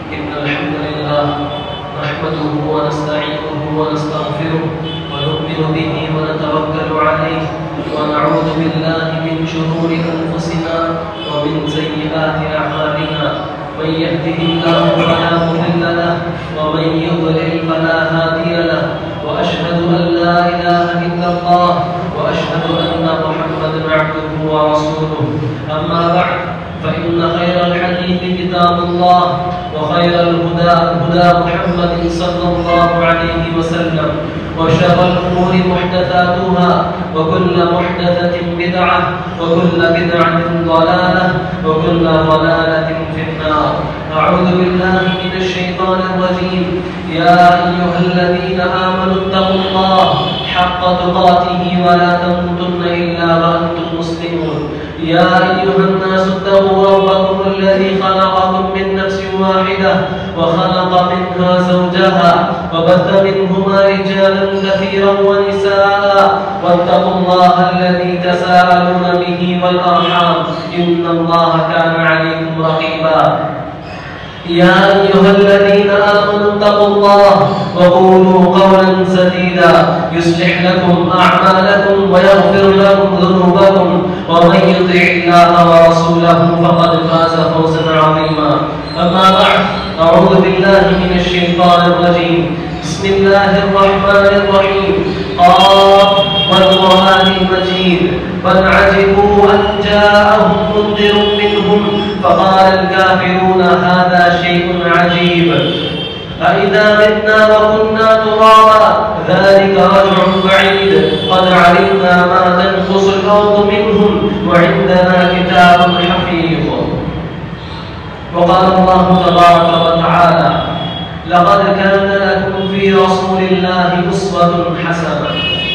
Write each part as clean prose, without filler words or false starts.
إن الحمد لله نحمده ونستعينه ونستغفره ونؤمن به ونتوكل عليه ونعوذ بالله من شرور أنفسنا ومن سيئات أعمالنا من يهده الله فلا مضل له ومن يضلل فلا هادي له وأشهد أن لا إله إلا الله وأشهد أن محمدا عبده ورسوله أما بعد فإن خير الحديث كتاب الله وخير الهدى هدى محمد صلى الله عليه وسلم وشر الأمور محدثاتها وكل محدثة بدعة وكل بدعة ضلالة وكل ضلالة في النار. أعوذ بالله من الشيطان الرجيم. يا أيها الذين آمنوا اتقوا الله حق تقاته ولا تموتن إلا وأنتم مسلمون. يا أيها الناس اتقوا ربكم الذي خلقكم من نفس واحدة وخلق منها زوجها وبث منهما رجالا كثيرا ونساء واتقوا الله الذي تساءلون به والأرحام إن الله كان عليكم رقيبا. يا أيها الذين آمنوا اتقوا الله وقولوا قولا سديدا يصلح لكم أعمالكم ويغفر لكم ذنوبكم ومن يطع الله ورسوله فقد فاز فوزا عظيما. أما بعد أعوذ بالله من الشيطان الرجيم. بسم الله الرحمن الرحيم. قاف والقرآن المجيد بل عجبوا أن جاءهم منذر منهم فقال الكافرون هذا شيء عجيب أإذا متنا وكنا ترابا ذلك رجع بعيد قد علمنا ما تنقص الأرض منهم وعندنا كتاب حفيظ. وقال الله تبارك وتعالى لقد كان لكم في رسول الله أسوة حسنة.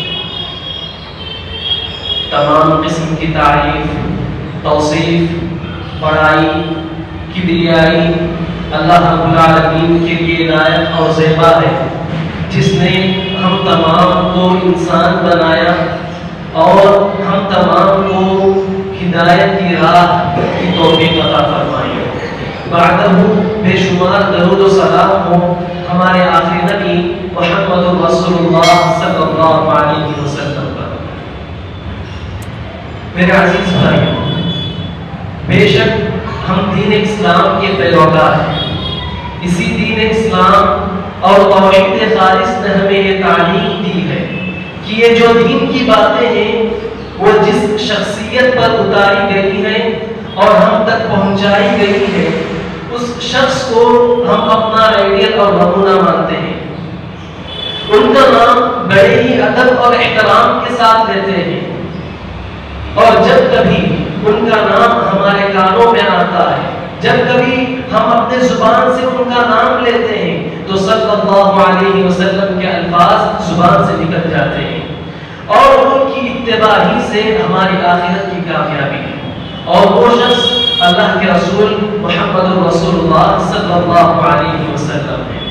تمام قسم کی تعریف، توصیف، بڑائی، کبریائی اللہ رب العالمین کے لیے لائق اور زیبا ہے، جس نے ہم تمام کو انسان بنایا اور ہم تمام کو ہدایت کی راہ کی توفیق عطا فرمائی. بعدہ بے شمار درود و سلام ہو ہمارے آخری نبی محمد رسول اللہ صلی اللہ علیہ وسلم پر. میرے عزیز بھائیوں، بے شک ہم دین اسلام کے پیروکار ہیں. اسی دین اسلام اور توحید خالص نے ہمیں یہ تعلیم دی ہے کہ یہ جو دین کی باتیں ہیں وہ جس شخصیت پر اتاری گئی ہیں اور ہم تک پہنچائی گئی ہے اس شخص کو ہم اپنا آئیڈیل اور نمونہ مانتے ہیں. ان کا نام بڑے ہی ادب اور احترام کے ساتھ لیتے ہیں اور جب کبھی ان کا نام ہمارے کانوں میں آتا ہے، جب کبھی ہم اپنے زبان سے ان کا نام لیتے ہیں تو صلی اللہ علیہ وسلم کے الفاظ زبان سے نکل جاتے ہیں اور ان کی اتباع ہی سے ہماری آخرت کی کامیابی ہے. اور وہ شخص اللہ کے رسول محمد رسول اللہ صلی اللہ علیہ وسلم ہے.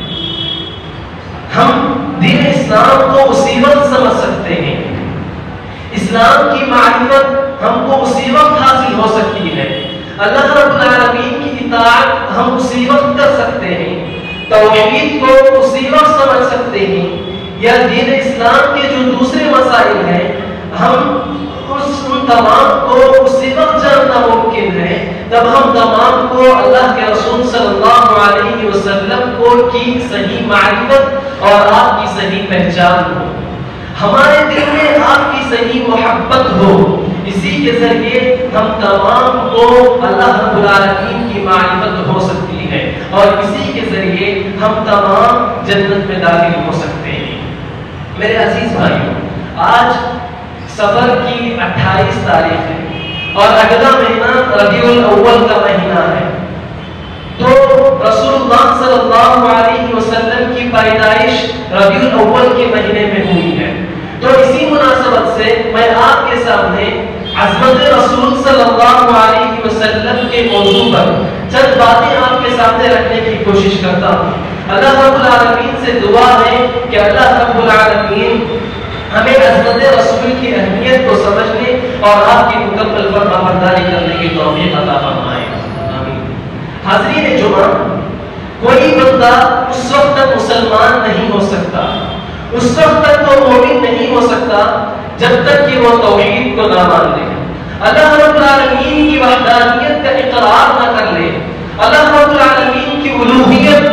ہم دین اسلام کو اسی وقت سمجھ سکتے ہیں، اسلام کی معرفت ہم کو اسی وقت حاصل ہو سکتی ہے، اللہ رب العالمین کی اطاعت ہم اسی وقت کر سکتے ہیں، توحید کو اسی وقت سمجھ سکتے ہیں، یا دین اسلام کے جو دوسرے مسائل ہیں ہم ان تمام کو اسی وقت جاننا ممکن ہے جب ہم تمام کو اللہ کے رسول صلی اللہ علیہ وسلم کو کی صحیح معرفت اور آپ کی صحیح پہچان ہو، ہمارے دل میں آپ کی صحیح محبت ہو. اسی کے ذریعے ہم تمام کو اللہ رب العالمین کی معرفت ہو سکتی ہے اور اسی کے ذریعے ہم تمام جنت میں داخل ہو سکتے ہیں. میرے عزیز بھائیوں، آج سفر کی 28 تاریخ ہے اور اگلا مہینہ ربیع الاول کا مہینہ ہے. تو رسول اللہ صلی اللہ علیہ وسلم کی پیدائش ربیع الاول کے مہینے میں ہوئی ہے. تو اسی مناسبت سے میں آپ کے سامنے عظمت رسول صلی اللہ علیہ وسلم کے موضوع پر چند باتیں آپ کے سامنے رکھنے کی کوشش کرتا ہوں. اللہ رب العالمین سے دعا ہے کہ اللہ رب العالمین ہمیں عظمت رسول کی اہمیت کو سمجھنے اور آپ کی مکمل فرمانبرداری کرنے کی توفیق عطا فرمائے. آمین. حاضرین جمعہ، کوئی بندہ اس وقت تک مسلمان نہیں ہو سکتا، اس وقت تک وہ مومن نہیں ہو سکتا جب تک کہ وہ توحید کو نہ مان لے، اللہ رب العالمین کی وحدانیت کا اقرار نہ کر لے، اللہ رب العالمین کی الوہیت،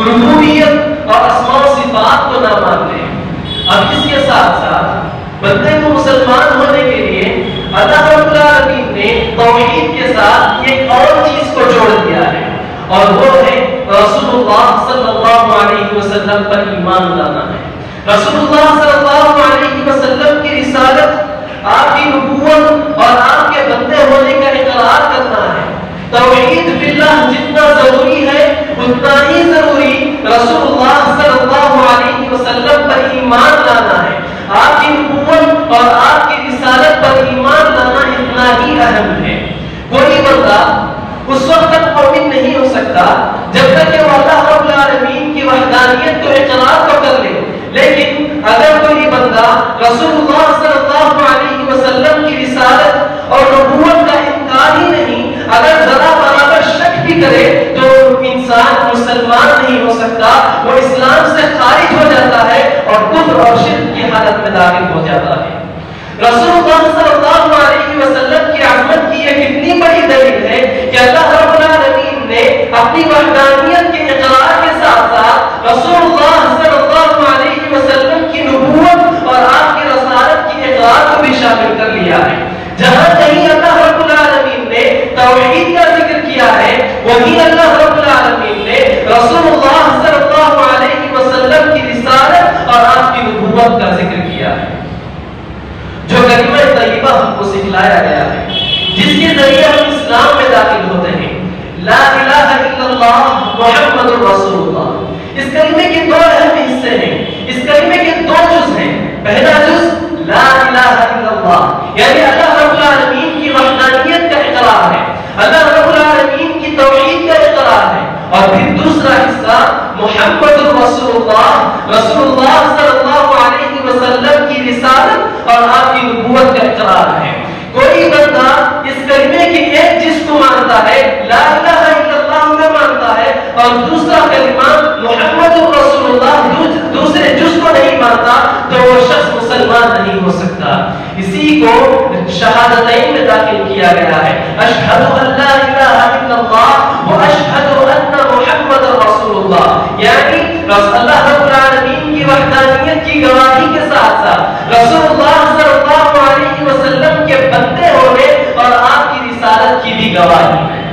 ربوبیت اور اسماء و صفات کو نہ مان لے۔ اب اس کے ساتھ ساتھ بندے کو مسلمان ہونے کے لیے اللہ رب العالمین نے توحید کے ساتھ ایک اور چیز کو جوڑ دیا ہے، اور وہ ہے رسول اللہ صلی اللہ علیہ وسلم پر ایمان لانا ہے۔ رسول اللہ صلی اللہ علیہ وسلم کی رسالت، آپ کی نبوت اور آپ کے بندے ہونے کا اقرار کرنا ہے۔ توحید باللہ جتنا ضروری ہے اتنا ہی ضروری رسول اللہ صلی اللہ علیہ وسلم پر ایمان لانا ہے۔ آپ کی نبوت اور آپ کی رسالت پر ایمان لانا اتنا ہی اہم ہے۔ کوئی بندہ اس وقت تک مومن نہیں ہو سکتا جب تک کہ وہ اللہ رب العالمین کی وحدانیت کو اقرار تو کر لے، لیکن اگر کوئی بندہ رسول اللہ صلی اللہ علیہ وسلم کی رسالت اور نبوت کا انکار ہی نہیں، اگر ذرا برابر شک بھی کرے تو انسان مسلمان نہیں ہو سکتا، وہ اسلام سے خارج ہو جاتا ہے اور کفر اور شرک کی حالت میں داخل ہو جاتا ہے۔ رسول اللہ صلی اللہ علیہ وسلم کی عظمت کی یہ کتنی بڑی دلیل ہے کہ اللہ رب العالمین نے اپنی وحدانیت کے اقرار کے ساتھ ساتھ رسول اللہ صلی اللہ علیہ وسلم کی نبوت اور آپ کی رسالت کی اقرار کو بھی شامل کر لیا ہے۔ جہاں کہیں اللہ رب العالمین نے توحید کا ذکر کیا ہے، وہیں اللہ رب العالمین نے رسول اللہ صلی اللہ علیہ وسلم کی رسالت اور آپ کی نبوت کا ذکر کیا ہے۔ جو کلمہ طیبہ ہم کو سکھلایا گیا ہے، جس کے ذریعے ہم اسلام میں داخل ہوتے ہیں، لا الہ الا اللہ محمد رسول اللہ، اس کلمے کے دو اہم حصے ہیں، اس کلمے کے دو جز ہیں۔ پہلا جز لا الہ الا اللہ، یعنی اللہ رب العالمین کی وحدانیت کا اقرار ہے، اللہ رب العالمین کی توحید کا اقرار ہے، اور پھر دوسرا حصہ محمد رسول اللہ، رسول اللہ صلی اللہ علیہ وسلم کی رسالت اور آپ کی نبوت کا اقرار ہے۔ کوئی بندہ اس کلمے کے ایک جز کو مانتا ہے، لا الہ الا اللہ کو مانتا ہے، اور دوسرا کلمہ محمد رسول اللہ دوسرے جز کو نہیں مانتا، تو وہ شخص مسلمان نہیں ہو سکتا۔ اسی کو شہادتین میں داخل کیا گیا ہے، اشہد ان لا الہ الا اللہ و اشہد ان محمد رسول اللہ، یعنی اللہ رب العالمین کی وحدانیت کی گواہی کے ساتھ ساتھ رسول اللہ صلی اللہ علیہ وسلم کے بندے ہونے اور آپ کی رسالت کی بھی گواہی ہے۔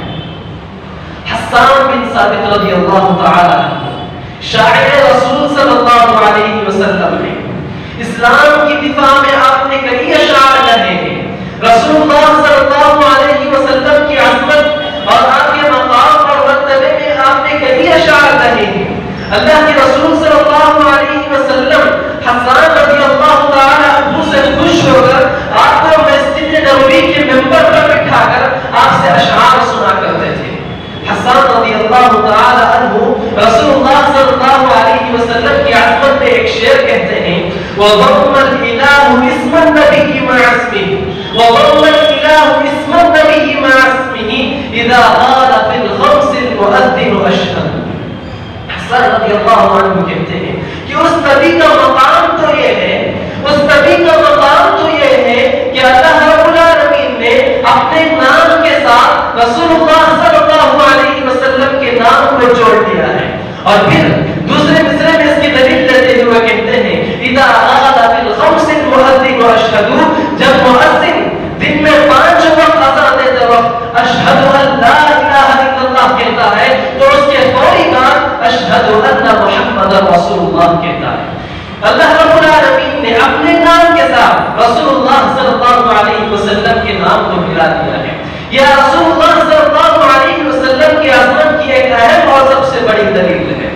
حسان بن ثابت رضی اللہ تعالی عنہ، شاعر رسول صلی اللہ علیہ وسلم نے اسلام کی دفاع میں آپ نے کئی اشعار کہے ہیں۔ رسول اللہ صلی اللہ علیہ وسلم کی عظمت اور آپ کے مقام اور مرتبے میں آپ نے کئی اشعار کہے ہیں۔ اللہ کے رسول صلی اللہ علیہ وسلم حسان رضی اللہ تعالی عنہ سے خوش ہو کر آپ کو مسجد نبوی کے منبر پر بٹھا کر آپ سے اشعار سنا کرتے تھے۔ حسان رضی اللہ تعالی عنہ رسول اللہ صلی اللہ علیہ وسلم کی عظمت میں ایک شعر کہتے ہیں، وَضَمَّ الْإِلَٰهُ اسْمَ النَّبِيِّ مَعَ اسْمِهِ وَضَمَّ الْإِلَٰهُ اسْمَ النَّبِيِّ مَعَ اسْمِهِ إِذَا قَالَ فِي الْخَمْسِ الْمُؤَذِّنُ أَشْهَدُ۔ حسان رضی اللہ عنہ کہتے ہیں کہ اس نبی کا مقام تو یہ ہے، اس نبی کا مقام تو یہ ہے کہ اللہ رب العالمین نے اپنے نام کے ساتھ رسول اللہ صلی اللہ علیہ وسلم کے نام کو جوڑ دیا ہے۔ اور پھر دوسرے مصرے میں اس کی دلیل دیتے ہوئے کہتے ہیں، اذا قال فی الخمس المؤذن اشہد، جب مؤذن دن میں 5 وقت اذان دیتے وقت اشہد ان لا الہ الا اللہ کہتا ہے تو اس کے فوری بعد اشہد ان محمد رسول اللہ کہتا ہے۔ اللہ رب العالمین نے اپنے نام کے ساتھ رسول اللہ صلی اللہ علیہ وسلم کے نام کو ملا دیا ہے۔ یہ رسول اللہ صلی اللہ علیہ وسلم کی عظمت کی ایک اہم اور سب سے بڑی دلیل ہے۔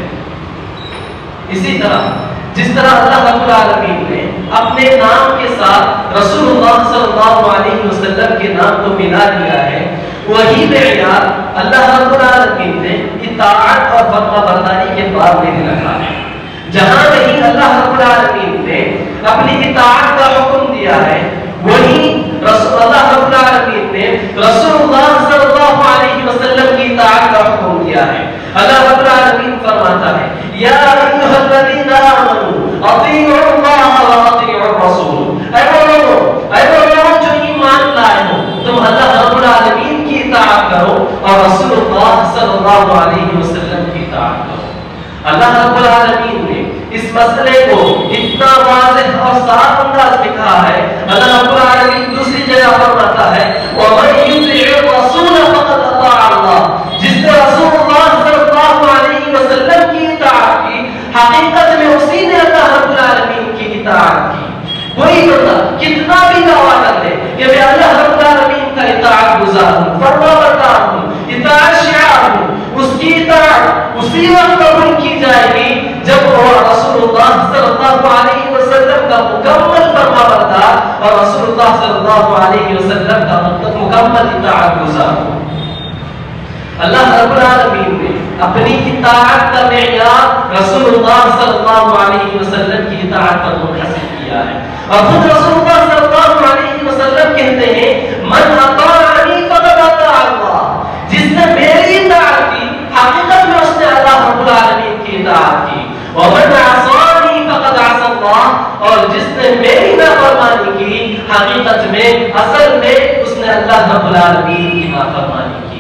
اسی طرح جس طرح اللہ رب العالمین نے اپنے نام کے ساتھ رسول اللہ صلی اللہ علیہ وسلم کے نام کو ملا دیا ہے، وہی معیار اللہ رب العالمین نے اطاعت اور فرما برداری کے بعد میں رکھا ہے۔ جہاں کہیں اللہ رب العالمین نے اپنی اطاعت کا حکم دیا ہے، وہیں اللہ رب العالمین نے رسول اللہ صلی اللہ علیہ وسلم کی اطاعت کا حکم دیا ہے۔ اللہ رب العالمین फरमाता है, या अय्युहल्लज़ीना आमनू अतीउ अल्लाह व अतीउ अर्रसूल, ऐ वो लोग जो ईमान लाए हो, तुम अल्लाह रब्बुल आलमीन की इताअत करो और रसूलुल्लाह सल्लल्लाहु अलैहि वसल्लम की इताअत करो। अल्लाह रब्बुल आलमीन ने इस मसले को इतना वाज़ेह और साफ अंदाज में कहा है। अल्लाह रब्बुल आलमीन दूसरी जगह फरमाता है, व मन युति'ir रसूल फक़द अताअ अल्लाह, जिसने रसूलुल्लाह सल्लल्लाहु अलैहि वसल्लम की इताअत की, हकीकत में उसी ने अल्लाह रब्बुल आलमीन की इताअत की। कोई बंदा कितना भी दावा कर ले कि मैं अल्लाह रब्बुल आलमीन का इताअत गुज़ार हूं, फरमाबरदार हूं, इताअत शिआर हूं, उसकी इताअत उसी वक्त कबूल की जाएगी जब वो रसूलुल्लाह सल्लल्लाहु अलैहि वसल्लम का मुकम्मल फरमाबरदार और रसूलुल्लाह सल्लल्लाहु अलैहि वसल्लम का मुकम्मल इताअत गुज़ार हो। अल्लाह रब्बुल आलमीन ने अपनी इताअत का मेयार रसूलुल्लाह सल्लल्लाहु अलैहि वसल्लम की इताअत पर मुनहसर किया है। और खुद रसूलुल्लाह सल्लल्लाहु अलैहि वसल्लम कहते हैं, मन अताअनी फक़द अताअ अल्लाह, जिसने मेरी इताअत की, हकीकत में उसने अल्लाह रब्बुल आलमीन की इताअत की। व मन असानी फक़द असा अल्लाह, और जिसने मेरी नाफरमानी की, हकीकत में असल में उसने अल्लाह रब्बुल आलमीन की नाफरमानी की।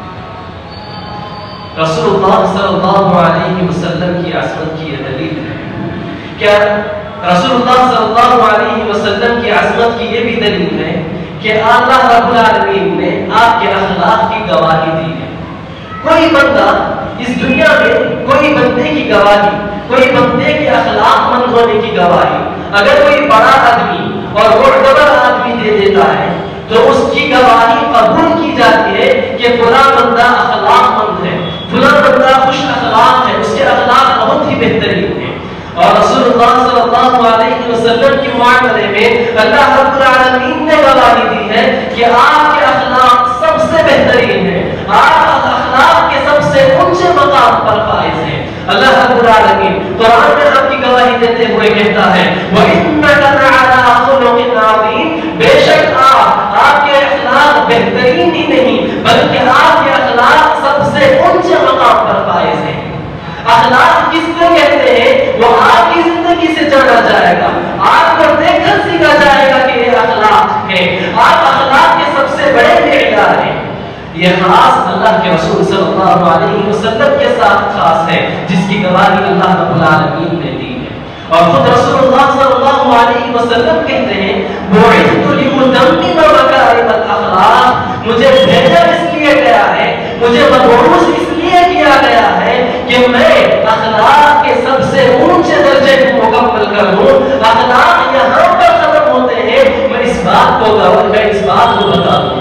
रसूलुल्लाह सल्लल्लाहु अलैहि वसल्लम की असमत की यह दलील है। क्या रसूलुल्लाह सल्लल्लाहु अलैहि वसल्लम की असमत की यह भी दलील है कि अल्लाह रब्बुल आलमीन ने आपके अखलाक की गवाही दी है। कोई बंदा इस दुनिया में कोई बंदे की गवाही, कोई बंदे के अखलाकमंद होने की गवाही अगर कोई बड़ा आदमी और मुअतबर आदमी दे देता है तो उसकी गवाही कबूल की जाती है कि फलां बंदा अखलाकमंद है, फलां बंदा खुश अखलाक है, उसके अखलाक बहुत ही बेहतरीन है। और रसूलुल्लाह सल्लल्लाहु अलैहि वसल्लम के मामले में अल्लाह रब्बुल आलमीन ने गवाही दी है कि आपके अखलाक सबसे बेहतरीन है, आप अखलाक के सबसे ऊंचे मकाम पर फाइज हैं। अल्लाह रब्बुल आलमीन कुरान में आपकी गवाही देते हुए कहता है, व इन्नका लअला खुलुकिन अज़ीम, बेशक आपके अखलाक बेहतरीन ही नहीं बल्कि आपके अखलाक सबसे ऊंचे मकाम पर फाइज हैं। अखलाक किसको कहते हैं? वो आपकी जिंदगी से जाना जाएगा, आपको देखकर सीखा जाएगा कि ये अखलाक है, आप अखलाक के सबसे बड़े मेयार हैं। ये खास अल्लाह के रसूल सल्लल्लाहु अलैहि वसल्लम के साथ खास है, जिसकी गवाही अल्लाह रब्बुल आलमीन ने दी है। और खुद रसूलुल्लाह सल्लल्लाहु अलैहि वसल्लम कहते हैं, बुइस्तु लिउतम्मिम मकारिमल अखलाक, मुझे भेजा इसलिए गया है, मुझे मबऊस इसलिए किया गया है कि मैं अखलाक के सबसे ऊंचे दर्जे को मुकम्मल कर दूं। अखलाक यहाँ पर खत्म होते हैं, मैं इस बात को बता दूं।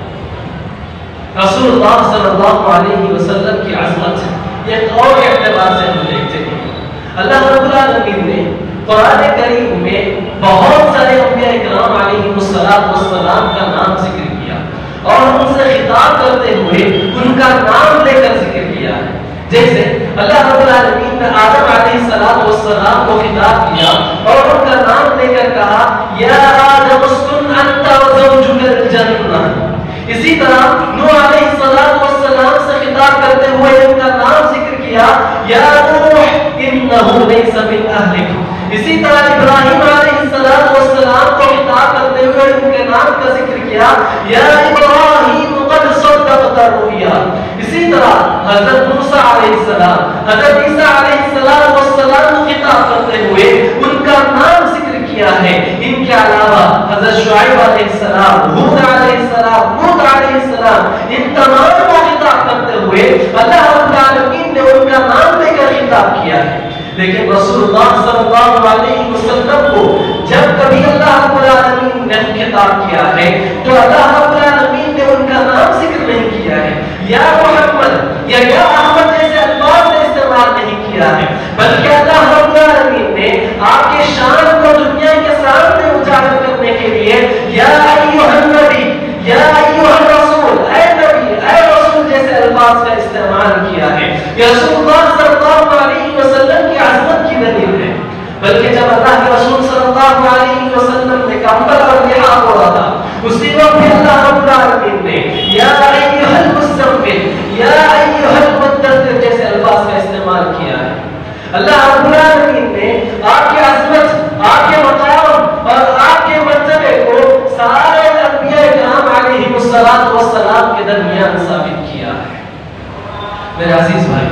रसूलुल्लाह सल्लल्लाहु अलैहि वसल्लम की अज़मत एक और एतबार से हम देखते हैं। अल्लाह रब्बुल आलमीन ने कुरान करीम में बहुत सारे अंबिया इकराम अलैहिमुस्सलाम का नाम जिक्र किया और उनसे खिताब करते हुए उनका नाम लेकर जिक्र किया है। जैसे अल्लाह रब्बुल आलमीन ने आदम अलैहिस्सलाम को खिताब किया और उनका नाम लेकर कहा, या आदम उस्कुन अंता व ज़ौजुकल जन्नह। इसी तरह नूह अलैहिस्सलाम से खिताब करते हुए उनका नाम जिक्र किया, या नूह इन्नहु लैसा मिन अहलिक। इसी तरह इब्राहीम अलैहिस्सलाम को खिताब करते हुए उनके नाम का जिक्र किया, या इब्राहीम क़द सद्दक़ता रुया। इसी तरह हज़रत मूसा अलैहिस्सलाम, हज़रत ईसा अलैहिस्सलाम को खिताब करते हुए उनका नाम जिक्र किया है। इनके अलावा हज़रत शुआइब अलैहिस्सलाम, हूद अलैहिस्सलाम, लूत अलैहिस्सलाम, इन तमाम को खिताब करते हुए अल्लाह रब्बुल आलमीन ने उनका नाम लेकर खिताब किया है। लेकिन रसूलुल्लाह सल्लल्लाहु अलैहि वसल्लम को जब कभी अल्लाह रब्बुल आलमीन ने खिताब किया है तो अल्लाह रब्बुल आलमीन ने उनका नाम जिक्र नहीं किया है, या मोहम्मद या अहमद जैसे अल्फाज से इस्तेमाल नहीं किया है, बल्कि अल्लाह रब्बुल आलमीन ने आपके शान को दुनिया के सामने उजागर करने के लिए या अय्युहन नबी, या अय्युहर रसूल, ऐ नबी, ऐ रसूल जैसे अल्फाज का इस्तेमाल किया है। रसूलुल्लाह सल्लल्लाहु अलैहि वसल्लम की अज़मत की दलील है। बल्कि जब अल्लाह के रसूल सल्लल्लाहु अलैहि वसल्लम ने कंबल और लिहाफ ओढ़ा था, उसी वक्त भी अल्लाह रब्बुल आलमीन ने या अय्युहल मुज़्ज़म्मिल, या अय्युहल मुद्दस्सिर जैसे अल्फाज का इस्तेमाल किया اللہ رب العالمین نے آپ کی عظمت، آپ کے مقام اور آپ کے مرتبے کو سارے انبیاء کرام علیہم السلام کے درمیان ثابت کیا ہے۔ میرے عزیز بھائی،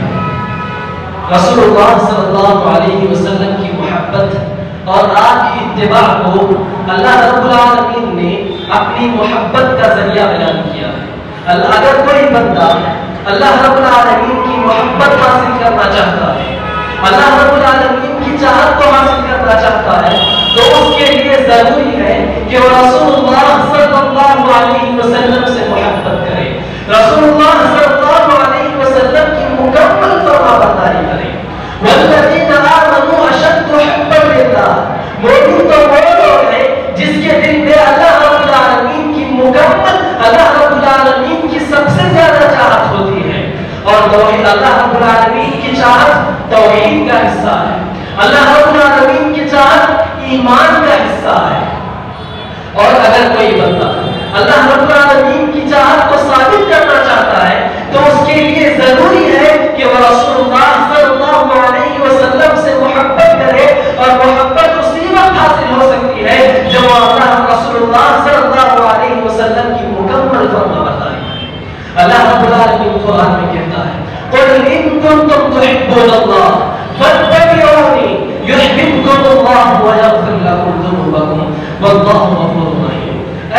رسول اللہ صلی اللہ علیہ وسلم کی محبت اور آپ کی اتباع کو اللہ رب العالمین نے اپنی محبت کا ذریعہ بیان کیا ہے۔ اگر کوئی بندہ اللہ رب العالمین کی محبت حاصل کرنا چاہتا ہے، اللہ رب العالمین کی چاہت کو حاصل کرنا چاہتا ہے، تو اس کے لیے ضروری ہے کہ وہ رسول اللہ صلی اللہ علیہ وسلم سے محبت کرے، رسول اللہ صلی اللہ علیہ وسلم کی مکمل فرمانبرداری کرے۔ والذین آمنوا اشد حبا للہ، مومن تو وہ لوگ ہیں جس کے دل میں اللہ رب العالمین کی مکمل، اللہ رب العالمین کی سب سے زیادہ چاہت ہوتی ہے۔ اور توحید، اللہ رب العالمین کی چاہت توحید کا حصہ ہے، اللہ رب العالمین کی چاہت ایمان کا حصہ ہے۔ اور اگر کوئی بندہ اللہ رب العالمین کی چاہت کو ثابت کرنا چاہتا ہے تو اس کے لیے ضروری ہے کہ وہ رسول اللہ صلی اللہ علیہ وسلم سے محبت کرے، اور محبت اسی وقت حاصل ہو سکتی ہے جب وہ اللہ رسول اللہ صلی اللہ علیہ وسلم کی مکمل فرمانبرداری کرے۔ اللہ رب العالمین قرآن میں کہتا ہے قُلْ إِن كُنتُمْ تُحِبُّونَ اللَّهَ فَاتَّبِعُونِي يُحْبِبْكُمُ اللَّهُ وَيَغْفِرْ لَكُمْ ذُنُوبَكُمْ وَاللَّهُ غَفُورٌ رَحِيمٌ۔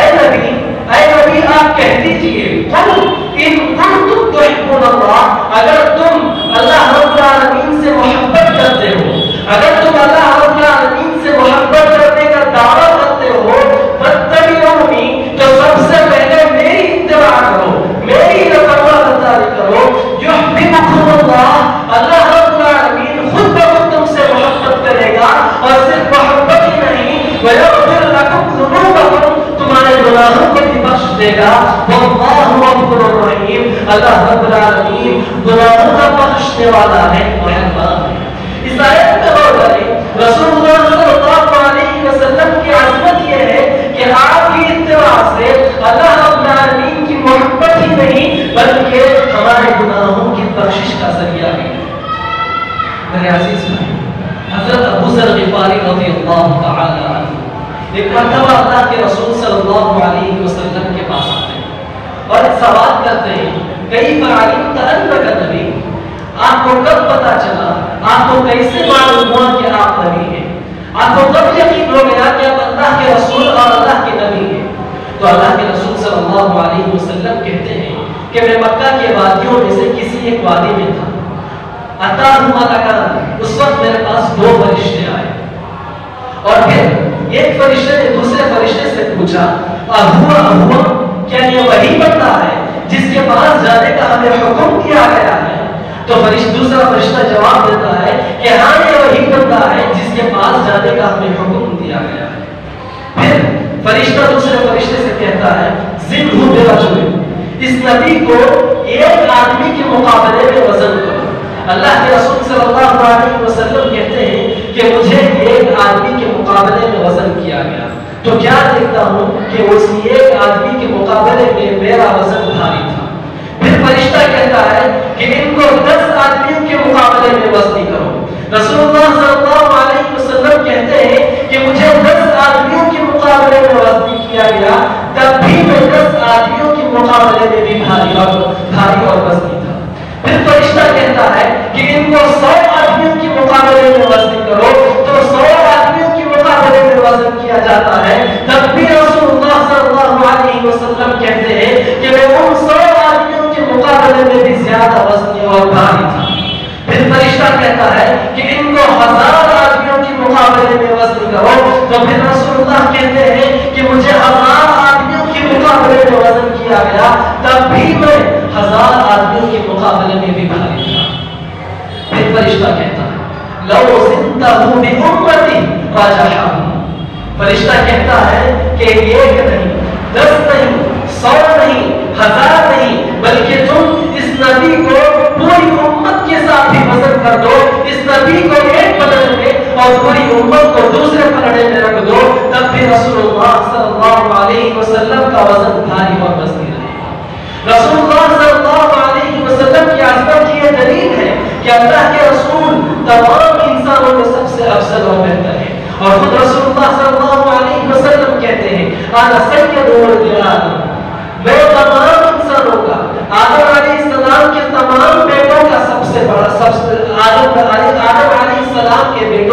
اے نبی آپ کہہ دیجئے قُلْ إِن كُنتُمْ تُحِبُّونَ اللَّهَ، اگر تم اللہ رب العالمین سے محبت کرتے ہو، اگر تم اللہ رب العالمین سے محبت کرنے کا دعویٰ کرتے ہو، فَاتَّبِعُونِي، تو سب سے پہلے میری اتباع کرو، میری فرمانبرداری کرو۔ یحببکم اللہ، اللہ رب العالمین خود بخود تم سے محبت کرے گا، اور صرف محبت ہی نہیں، ویغفر لکم ذنوبکم، تمہارے گناہوں کو بھی بخش دے گا۔ واللہ غفور رحیم، اللہ رب العالمین گناہوں کا بخشنے والا ہے، مہربان ہے۔ اس آیت میں غور کریں، رسول اللہ صلی اللہ علیہ وسلم کی عظمت یہ ہے کہ آپ کی اتباع سے اللہ رب العالمین کی محبت ہی نہیں بلکہ ہمارے گناہوں کی بخشش کا ذریعہ بھی ہے۔ میرے عزیز بھائی، حضرت ابو ذر غفاری رضی اللہ تعالی عنہ ایک مرتبہ اللہ کے رسول صلی اللہ علیہ وسلم کے پاس آتے ہیں اور سوال کرتے ہیں کیف علمت انک نبی، آپ کو کب پتا چلا، آپ کو کیسے معلوم ہوا کہ آپ نبی ہیں، آپ کو کب یقین ہو گیا کہ آپ اللہ کے رسول اور اللہ کے نبی ہیں؟ تو اللہ کے رسول صلی اللہ علیہ وسلم کہتے ہیں کہ میں مکہ کے وادیوں میں سے کسی ایک وادی میں تھا، اتاہ ملکان، اس وقت میرے پاس دو فرشتے آئے، اور پھر ایک فرشتے نے دوسرے فرشتے سے پوچھا اہوا، کیا یہ وہی بندہ ہے جس کے پاس جانے کا ہمیں حکم دیا گیا ہے؟ تو دوسرا فرشتہ جواب دیتا ہے کہ ہاں یہ وہی بندہ ہے جس کے پاس جانے کا ہمیں حکم دیا گیا ہے۔ پھر فرشتہ دوسرے فرشتے سے کہتا ہے زدہ برجل، اس نبی کو ایک آدمی کے مقابلے میں وزن کرو۔ اللہ کے رسول صلی اللہ علیہ وسلم کہتے ہیں کہ مجھے ایک آدمی کے مقابلے میں وزن کیا گیا تو کیا دیکھتا ہوں کہ اس ایک آدمی کے مقابلے میں میرا وزن بھاری تھا۔ پھر فرشتہ کہتا ہے کہ ان کو 10 آدمیوں کے مقابلے میں وزنی کرو۔ رسول اللہ صلی اللہ علیہ وسلم کہتے ہیں کہ مجھے 10 آدمیوں کے مقابلے میں وزنی کیا گیا، تب بھی میں 10 آدمیوں کے مقابلے میں بھی بھاری اور وزنی تھا۔ پھر فرشتہ کہتا ہے کہ ان کو 100 آدمیوں کے مقابلے میں وزن کرو، تو 100 آدمیوں کے مقابلے میں وزن کیا جاتا ہے، تب بھی رسول اللہ صلی اللہ علیہ وسلم کہتے ہیں کہ میں ان 100 آدمیوں کے مقابلے میں بھی زیادہ وزنی اور بھاری تھا۔ پھر فرشتہ کہتا ہے کہ ان کو 1000 آدمیوں کے مقابلے میں وزن کرو، تو پھر رسول اللہ کہتے ہیں کہ مجھے 1000 آدمیوں کے مقابلے میں وزن کیا گیا، تب بھی میں 1000 آدمیوں کے مقابلے میں بھی بھاری تھا۔ پھر فرشتہ کہتا ہے لو زدتہ بأمتی راجحہ، فرشتہ کہتا ہے کہ 1 نہیں، 10 نہیں، 100 نہیں، 1000 نہیں، بلکہ تم اس نبی کو پوری امت کے ساتھ بھی وزن کر دو، اس نبی کو ایک پلڑے میں اور پوری امت کو دوسرے پلڑے میں رکھ دو، تب بھی رسول اللہ صلی اللہ علیہ وسلم کا وزن بھاری اور وزنی رہے گا۔ رسول اللہ صلی اللہ علیہ وسلم کی عظمت کی یہ دلیل ہے کہ اللہ کے رسول تمام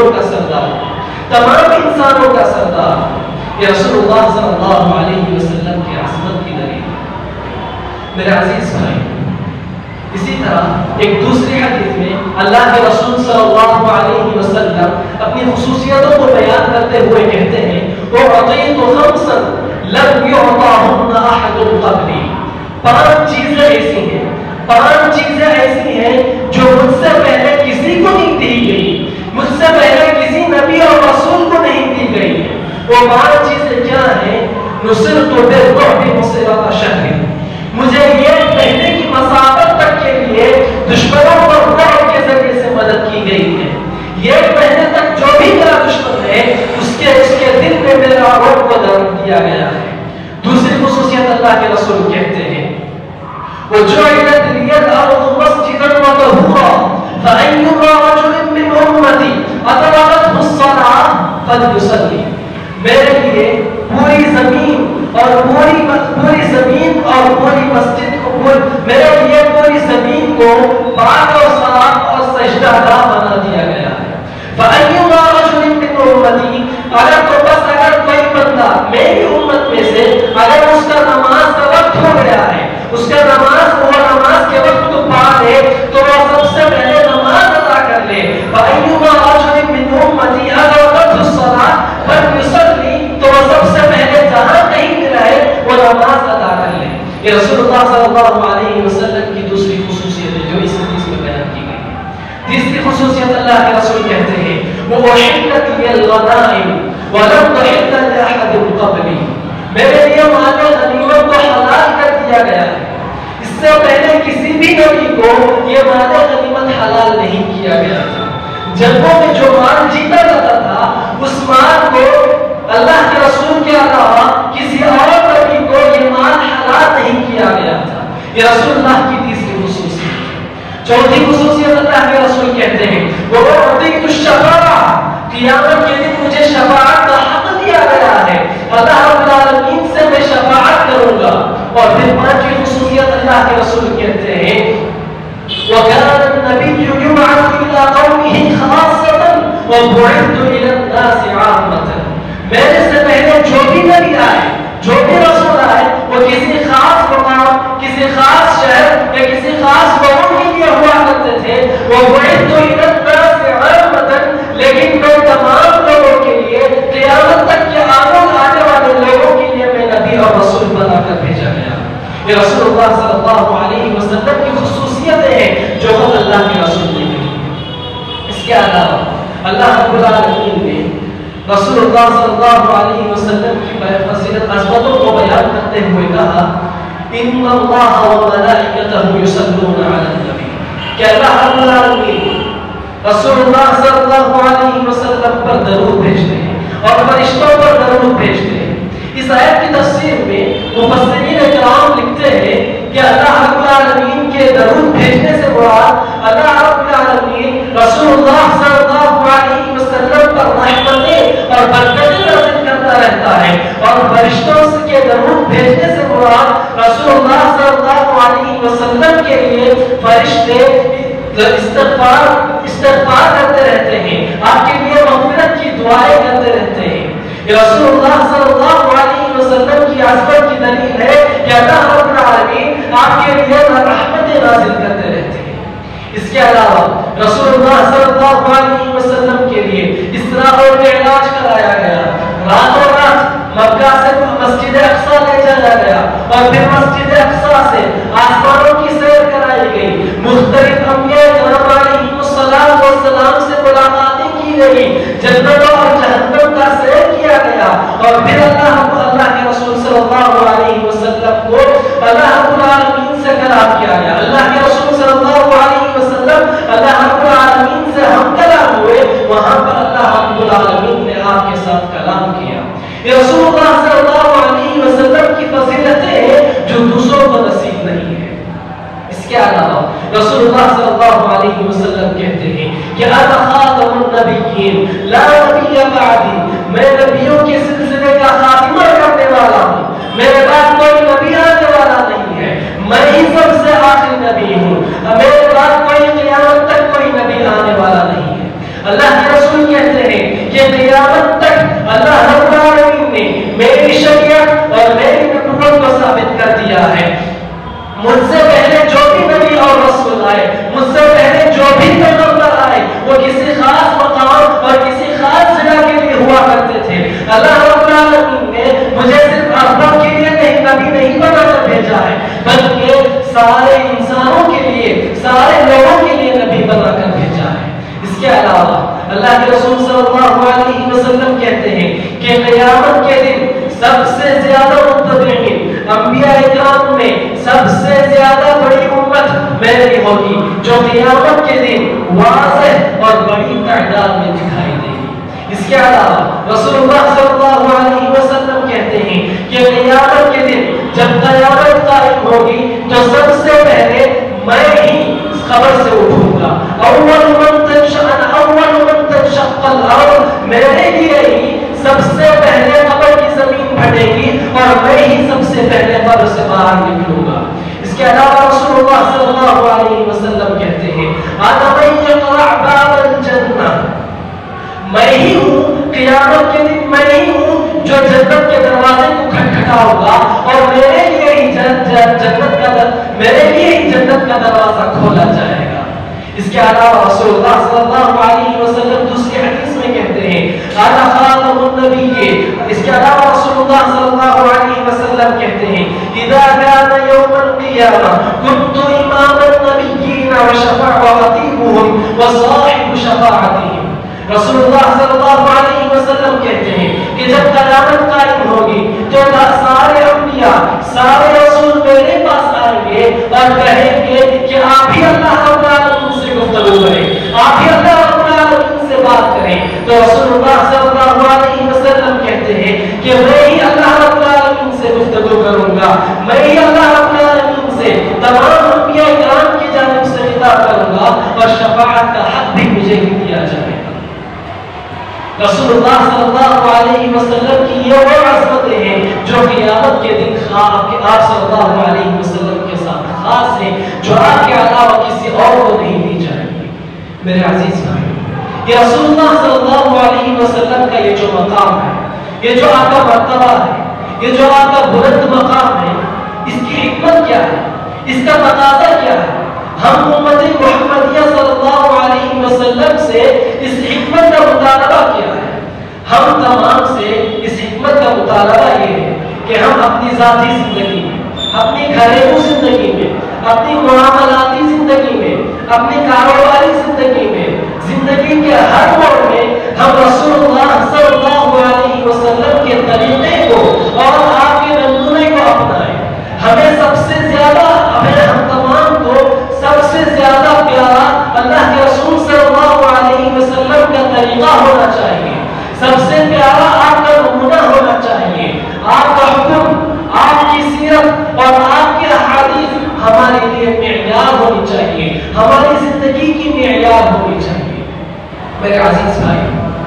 بزرگوں کا سردار، تمام انسانوں کا سردار، یہ رسول اللہ صلی اللہ علیہ وسلم کی عظمت کی دلیل ہے۔ میرے عزیز بھائی، اسی طرح ایک دوسری حدیث میں اللہ کے رسول صلی اللہ علیہ وسلم اپنی خصوصیتوں کو بیان کرتے ہوئے کہتے ہیں اعطیت خمسا لم یعطاہن احد قبلی، 5 چیزیں ایسی ہیں، 5 چیزیں ایسی ہیں جو مجھ سے پہلے کسی کو نہیں دی گئی، مجھ سے پہلے کسی نبی اور رسول کو نہیں دی گئی ہے۔ وہ 5 چیزیں کیا ہیں؟ نصرت بالرعب مسیرۃ شہر، مجھے یہ کہنے کی مسافت تک کے لیے دشمنوں پر رعب کے ذریعے سے مدد کی گئی ہے، یہ کہنے تک جو بھی میرا دشمن ہے اس کے دل میں میرا رعب کو درد دیا گیا ہے۔ دوسری خصوصیت اللہ کے رسول کہتے ہیں وجعلت لي الأرض مسجدا وطهورا فأيما رجل من أمتي أدركته الصلاة فليصلي، میرے لیے پوری زمین اور پوری زمین اور پوری مسجد کو میرے لیے پوری زمین کو پاک اور صاف اور سجدہ گاہ بنا دیا گیا ہے۔ فأيما رجل من أمتي، اگر کوئی بندہ میری امت میں سے اگر اس کا نماز کا وقت ہو گیا ہے، اس کا نماز کے وقت کو پا لے تو وہ سب سے پہلے نماز ادا کر لے۔ فأيما رجل من أمتي أدركته الصلاة فليصلي، تو وہ سب سے پہلے جہاں کہیں بھی رہے وہ نماز ادا کر لے۔ یہ رسول اللہ صلی اللہ علیہ وسلم کی دوسری خصوصیت ہے جو اس حدیث میں بیان کی گئی ہے۔ تیسری خصوصیت اللہ کے رسول کہتے ہیں وَأُحِلَّتْ لِيَ الْغَنَائِمُ وَلَمْ تُحِلَّ لِأَحَدٍ قَبْلِي، میرے لیے مال غنیمت کو حلال کر دیا گیا ہے، اس سے پہلے کسی بھی نبی کو یہ مال غنیمت حلال نہیں کیا گیا تھا۔ جنگوں میں جو مال جیتا جاتا تھا اس مال کو اللہ کے رسول کے علاوہ کسی اور نبی کو یہ مال حلال نہیں کیا گیا تھا۔ یہ رسول اللہ کی تیسری خصوصیت ہے۔ چوتھی خصوصیت اللہ کے رسول کہتے ہیں وَأُعْطِيتُ الشَّفَاعَةَ، قیامت کے دن مجھے شفاعت کا حق دیا گیا ہے، اللہ رب العالمین سے میں شفاعت کروں گا۔ اور پھر 5ویں خصوصیت اللہ کے رسول کہتے ہیں وَكَانَ النَّبِيُّ يُبْعَثُ إِلَىٰ قَوْمِهِ خَاصَّةً وَبُعِثْتُ إِلَى النَّاسِ عَامَّةً، میرے سے پہلے جو بھی نبی آئے، جو بھی رسول آئے، وہ کسی خاص مقام، کسی خاص شہر یا کسی خاص قوم کے لیے ہوا کرتے تھے۔ وَبُعِثْتُ إِلَى النَّاسِ عَامَّةً، لیکن میں تمام لوگوں کے لیے قیامت تک کے آنے والے لوگوں کے لیے میں نبی اور رسول بنا کر بھیجا گیا۔ یہ رسول اللہ صلی اللہ علیہ وسلم کی خصوصیتیں ہیں جو خود اللہ کے رسول نے دی۔ اس کے علاوہ اللہ رب العالمین نے رسول اللہ صلی اللہ علیہ وسلم کی فضیلت عظمتوں کو بیان کرتے ہوئے کہا ان اللہ وملائکتہ یصلون علی النبی، کہ اللہ رب العالمین رسول اللہ صلی اللہ علیہ وسلم پر درود بھیجتے ہیں اور فرشتوں پر درود بھیجتے ہیں۔ اس آیت کی تفسیر میں مفسرین کرام لکھتے ہیں کہ اللہ رب العالمین کے درود بھیجنے سے مراد اللہ رب العالمین رسول اللہ صلی اللہ علیہ وسلم پر رحمتیں اور برکتیں نازل کرتا رہتا ہے، اور فرشتوں کے درود بھیجنے سے مراد رسول اللہ صلی اللہ علیہ وسلم کے لیے فرشتے استغفار کرتے رہتے ہیں، آپ کے لیے مغفرت کی دعائیں کرتے رہتے ہیں۔ رسول اللہ صلی اللہ علیہ وسلم کی عظمت کی دلیل ہے کہ اللہ رب العالمین آپ کے لیے رحمتیں نازل کرتے رہتے ہیں۔ اس کے علاوہ رسول اللہ صلی اللہ علیہ وسلم کے لیے اسراء اور معراج کرایا گیا، راتوں رات مکہ سے مسجد اقصی لے جایا گیا اور پھر مسجد اقصی سے آسمانوں کی سیر کرائی گئی، مختلف انبیاء کرام علیہ السلام سے ملاقاتیں کی گئی، جنت اور جہنم کا سیر کیا گیا، اور پھر اللہ کے رسول صلی اللہ علیہ وسلم کو اللہ رب العالمین سے کلام کیا گیا، اللہ کے رسول صلی اللہ علیہ وسلم اللہ رب العالمین سے ہم کلام ہوئے، وہاں پر اللہ رب العالمین نے آپ کے ساتھ کلام کیا۔ یہ رسول اللہ صلی اللہ علیہ وسلم کی فضیلتیں ہیں جو دوسروں کو نصیب نہیں ہے۔ اس کے علاوہ رسول اللہ صلی اللہ علیہ وسلم کہتے ہیں کہ انا خاتم النبیین لا نبی بعدی، میں نبیوں کے سلسلے کا خاتمہ کرنے والا ہوں، میرے بعد کوئی نبی آنے والا نہیں ہے، میں ہی سب سے آخری نبی ہوں، میرے بعد کوئی قیامت تک کوئی نبی آنے والا نہیں ہے۔ اللہ کے رسول کہتے کے علاوہ اللہ کے رسول صلی اللہ علیہ وسلم کہتے ہیں کہ قیامت کے دن سب سے زیادہ متبعین انبیاء اکرام میں سب سے زیادہ بڑی امت میری ہوگی جو قیامت کے دن واضح اور بڑی تعداد میں دکھائی دے گی۔ اس کے علاوہ رسول اللہ صلی اللہ علیہ وسلم کہتے ہیں کہ قیامت کے دن جب قیامت قائم ہوگی تو سب سے پہلے میں ہی قبر سے اٹھوں گا، اول من تنشق الارض، میرے لیے ہی سب سے پہلے قبر کی زمین پھٹے گی اور میں ہی سب سے پہلے قبر سے باہر نکلوں گا۔ اس کے علاوہ رسول اللہ صلی اللہ علیہ وسلم کہتے ہیں انا من یقرع باب الجنہ، میں ہی ہوں قیامت کے دن، میں ہی ہوں جو جنت کے دروازے کو کھٹکھٹاؤں گا اور میرے لیے ہی جنت کا دروازہ کھولا جائے گا۔ اس کے علاوہ رسول اللہ صلی اللہ علیہ وسلم دوسری حدیث میں کہتے ہیں انا خاتم النبیین۔ اس کے علاوہ رسول اللہ صلی اللہ علیہ وسلم کہتے ہیں اذا كان يوم القيامة كنت امام النبیین وخطیبهم وصاحب شفاعتهم۔ رسول اللہ صلی اللہ علیہ وسلم کہتے ہیں کہ جب قیامت قائم ہوگی تو سارے انبیاء سارے رسول میرے پاس آئیں گے اور کہیں گے کہ آپ ہی اللہ رب العالمین سے گفتگو کریں، آپ ہی اللہ رب العالمین سے بات کریں۔ تو رسول اللہ صلی اللہ علیہ وسلم کہتے ہیں کہ میں ہی اللہ رب العالمین سے گفتگو کروں گا، میں ہی اللہ رب العالمین سے تمام انبیاء کرام کی جانب سے خطاب کروں گا اور شفاعت کا حق بھی مجھے ہی دیا جائے گا۔ رسول اللہ صلی اللہ علیہ وسلم کی یہ وہ عظمتیں ہیں جو قیامت کے دن آپ صلی اللہ علیہ وسلم کے ساتھ خاص ہیں، جو آپ کے علاوہ کسی اور کو نہیں دی جائیں گی۔ میرے عزیز بھائی، یہ رسول اللہ صلی اللہ علیہ وسلم کا یہ جو مقام ہے، یہ جو آپ کا مرتبہ ہے، یہ جو آپ کا بلند مقام ہے، اس کی حکمت کیا ہے، اس کا تقاضا کیا ہے؟ ہم امت محمدیہ صلی اللہ علیہ وسلم سے اس حکمت کا مطالبہ کیا ہے؟ ہم تمام سے اس حکمت کا مطالبہ یہ ہے کہ ہم اپنی ذاتی زندگی میں، اپنی گھریلو زندگی میں، اپنی معاملاتی زندگی میں، اپنی کاروباری زندگی میں، زندگی کے ہر موڑ میں ہم رسول اللہ صلی اللہ علیہ وسلم کے طریقے کو اور آپ کے نمونے کو اپنائیں۔ ہمیں سب سے زیادہ، ہم تمام کو سب سے زیادہ پیارا اللہ کے رسول صلی اللہ علیہ وسلم کا طریقہ ہونا چاہیے، سب سے پیارا آپ کا نمونہ ہونا چاہیے، آپ کا حکم، آپ کی سیرت اور آپ کے احادیث ہمارے لیے معیار ہونی چاہیے، ہماری زندگی کی معیار ہونی چاہیے۔ میرے عزیز بھائی،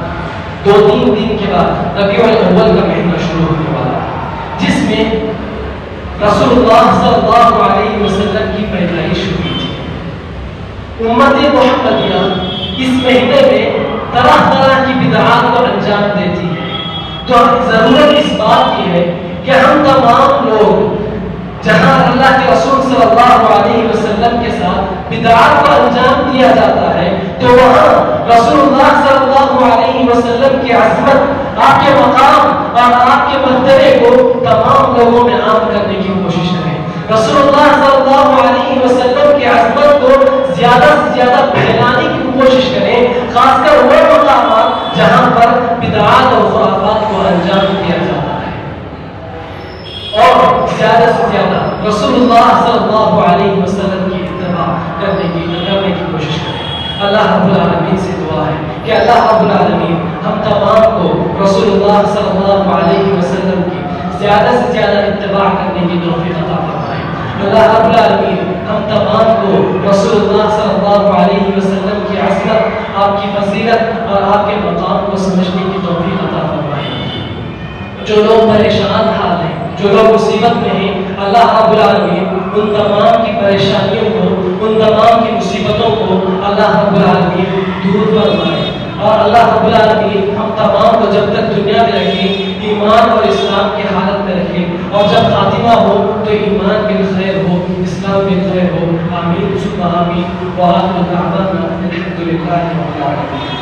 2-3 دن کے بعد ربیع الاول کا مہینہ شروع ہونے والا ہے، جس میں رسول اللہ صلی اللہ علیہ وسلم کی پیدائش ہوئی تھی۔ امت محمدیہ اس مہینے میں طرح طرح کی بدعات کو انجام دیتی ہے، تو ضرورت اس بات کی ہے کہ ہم تمام لوگ جہاں اللہ کے رسول صلی اللہ علیہ وسلم کے ساتھ بدعات کو انجام دیا جاتا ہے تو وہاں رسول اللہ صلی اللہ علیہ وسلم کی عظمت، آپ کے مقام اور آپ کے مرتبے کو تمام لوگوں میں عام کرنے کی کوشش کریں۔ رسول اللہ صلی اللہ علیہ وسلم کی عظمت کو زیادہ سے زیادہ پھیلانے کی کوشش کریں، خاص کر وہ مقامات جہاں پر بدعات اور خرافات کو انجام دیا جاتا ہے، اور زیادہ سے زیادہ رسول اللہ صلی اللہ علیہ وسلم کی اتباع کرنے کی کوشش کریں۔ اللہ رب العالمین سے دعا ہے کہ اللہ رب العالمین ہم تمام کو رسول اللہ صلی اللہ علیہ وسلم کی زیادہ سے زیادہ اتباع کرنے کی توفیق عطا فرمائے۔ اللہ رب العالمین ہم تمام کو رسول اللہ صلی اللہ علیہ وسلم کی عظمت، آپ کی فضیلت اور آپ کے مقام کو سمجھنے کی توفیق عطا فرمائے۔ جو لوگ پریشان حال ہیں، جو لوگ مصیبت میں ہیں، اللہ رب العالمین ان تمام کی پریشانیوں کو، ان تمام کی مصیبتوں کو اللہ رب العالمین دور فرمائے، اور اللہ رب العالمین ہم تمام کو جب تک دنیا میں رکھے ایمان اور اسلام کی حالت میں رکھے، اور جب خاتمہ ہو تو ایمان بالخیر ہو، اسلام بالخیر ہو۔ آمین ثم آمین۔ وآخر دعوانا ان الحمد للہ رب العالمین۔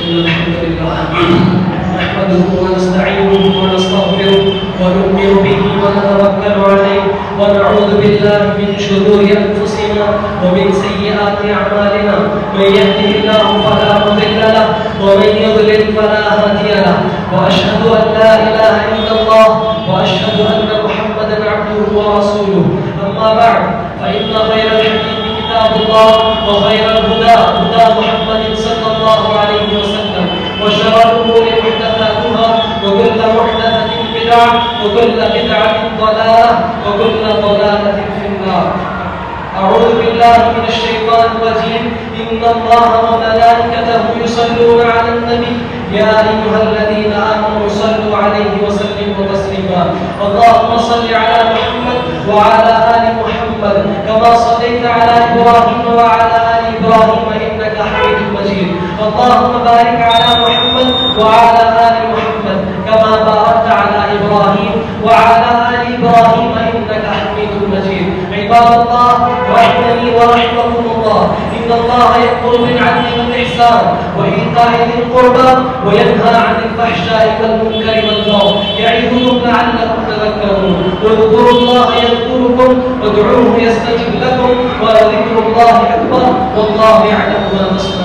إن الحمد لله نحمده ونستعينه ونستغفره ونؤمن به ونتوكل عليه ونعوذ بالله من شرور أنفسنا ومن سيئات أعمالنا. من يهده الله فلا مضل له ومن يضلل فلا هادي له. وأشهد أن لا إله إلا الله وأشهد أن محمدا عبده ورسوله. أما بعد فإن خير الحديث كتاب الله وخير الهدى هدى محمد صلى الله عليه وسلم وشر الأمور محدثاتها وكل محدثة بدعة وكل بدعة ضلالة وكل ضلالة في النار. أعوذ بالله من الشيطان الرجيم. إن الله وملائكته يصلون على النبي يا أيها الذين آمنوا صلوا عليه وسلموا تسليما. اللهم صل على محمد وعلى آل محمد كما صليت على إبراهيم وعلى آل إبراهيم إنك حميد مجيد. اللهم بارك على محمد وعلى آل محمد كما باركت على إبراهيم وعلى آل إبراهيم إنك حميد مجيد. عباد الله رحمني ورحمكم الله. إن الله يأمر بالعدل والإحسان وإيتاء ذي القربى وينهى عن الفحشاء والمنكر والبغي يعظكم لعلكم تذكرون. واذكروا الله يذكركم وادعوه يستجب لكم ولذكر الله أكبر والله يعلم ما تصنعون.